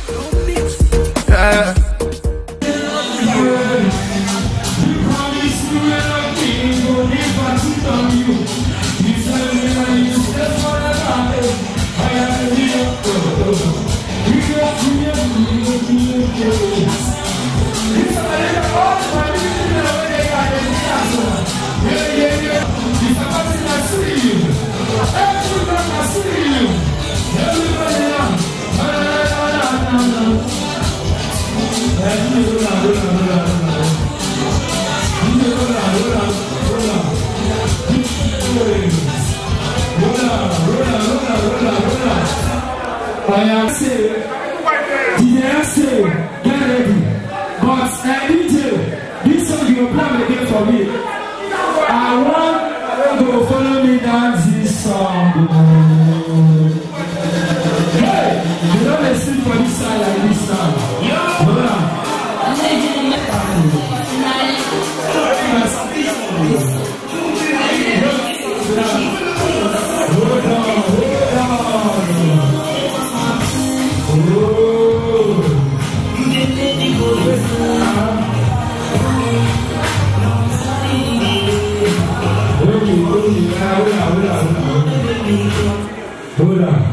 Yeah. I am saying, get ready. But DJ, this song you will play again for me. I want you to follow me dance this song. Hey, you don't listen for this song like this song. Hold on. Hold on.